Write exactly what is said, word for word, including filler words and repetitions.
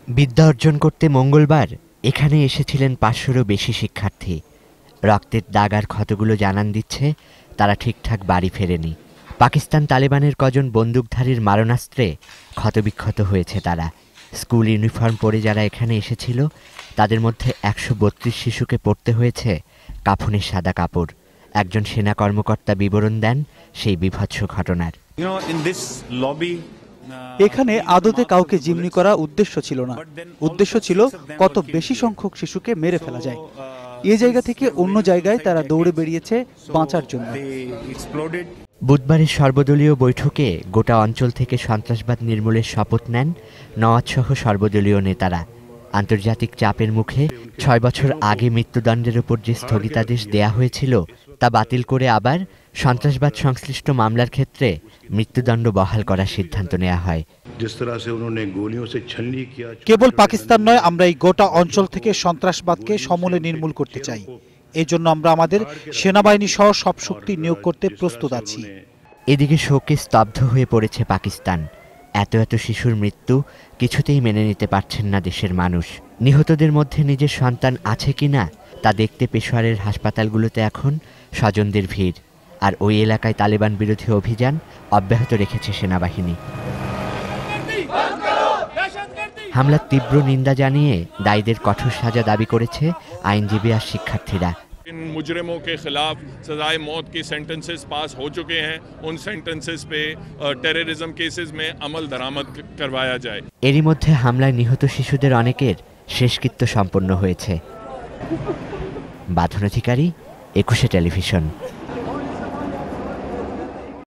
বিদ্যা অর্জন করতে মঙ্গলবার এখানে এসেছিলেন পাঁচশোরও বেশি শিক্ষার্থী। রক্তের দাগ আর ক্ষতগুলো জানান দিচ্ছে তারা ঠিকঠাক বাড়ি ফেরেনি। পাকিস্তান তালেবানের কজন বন্দুকধারীর মারণাস্ত্রে ক্ষতবিক্ষত হয়েছে তারা। স্কুল ইউনিফর্ম পরে যারা এখানে এসেছিল তাদের মধ্যে একশো বত্রিশ শিশুকে পড়তে হয়েছে কাফনের সাদা কাপড়। একজন সেনা কর্মকর্তা বিবরণ দেন সেই বীভৎস ঘটনার। এখানে আদতে কাউকে জিম্মি করা উদ্দেশ্য ছিল না, উদ্দেশ্য ছিল কত বেশি সংখ্যক শিশুকে মেরে ফেলা যায়। এ জায়গা থেকে অন্য জায়গায় তারা দৌড়ে বেরিয়েছে বাঁচার জন্য। বুধবারের সর্বদলীয় বৈঠকে গোটা অঞ্চল থেকে সন্ত্রাসবাদ নির্মূলের শপথ নেন নওয়াজসহ সর্বদলীয় নেতারা। আন্তর্জাতিক চাপের মুখে ছয় বছর আগে মৃত্যুদণ্ডের ওপর যে স্থগিতাদেশ দেয়া হয়েছিল তা বাতিল করে আবার সন্ত্রাসবাদ সংশ্লিষ্ট মামলার ক্ষেত্রে মৃত্যুদণ্ড বহাল করার সিদ্ধান্ত নেওয়া হয়। কেবল পাকিস্তান নয়, আমরা এই গোটা অঞ্চল থেকে সন্ত্রাসবাদকে সমূলে নির্মূল করতে চাই। এই জন্য আমরা আমাদের সেনাবাহিনী সহ সব শক্তি নিয়োগ করতে প্রস্তুত আছি। এদিকে শোকে স্তব্ধ হয়ে পড়েছে পাকিস্তান। এত এত শিশুর মৃত্যু কিছুতেই মেনে নিতে পারছেন না দেশের মানুষ। নিহতদের মধ্যে নিজের সন্তান আছে কিনা তা দেখতে পেশোয়ারের হাসপাতালগুলোতে এখন স্বজনদের ভিড়। আর ওই এলাকায় তালেবান বিরোধী অভিযান অব্যাহত রেখেছে সেনাবাহিনী। হামলার তীব্র নিন্দা জানিয়ে দায়ীদের কঠোর সাজা দাবি করেছে আইনজীবী আর শিক্ষার্থীরা। इन मुजरिमों के खिलाफ सजाए मौत की सेंटेंसेस पास हो चुके हैं, उन सेंटेंसेस पे टेररिज्म केसेस में अमल दरामद करवाया जाए। এরই মধ্যে হামলায় নিহত শিশুদের অনেকের শেষকৃত্য সম্পন্ন হয়েছে। বাঁধন অধিকারী, একুশে টেলিভিশন।